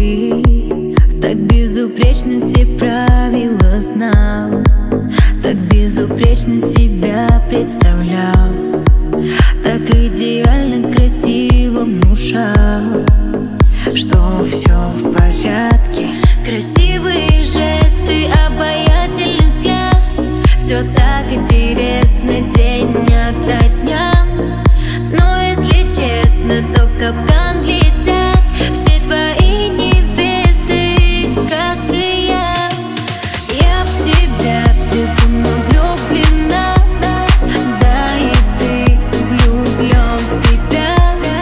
ты так безупречно все правила знал, так безупречно себя представлял, так идеально красиво внушал, что все в порядке. Красивые жесты, обаятельный взгляд, все так интересно день ото дня. Но если честно, то в капкан летят все твои невесты, как и я. Я в тебя безумно влюблена, да и ты влюблен в себя.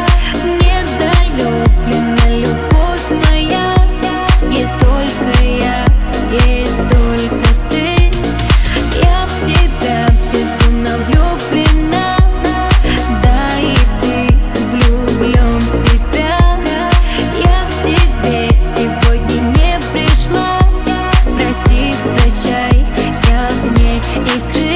Недолюблена любовь моя, есть только я, есть только ты. Я в тебя безумно влюблена, да и ты влюблен в себя. Я к тебе сегодня не пришла, прости, прощай, я вне игры.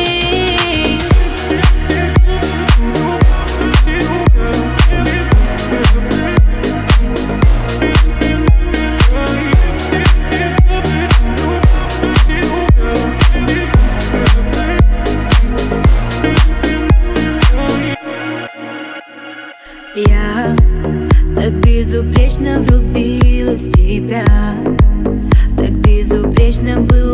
Я так безупречно влюбилась в тебя, так безупречно было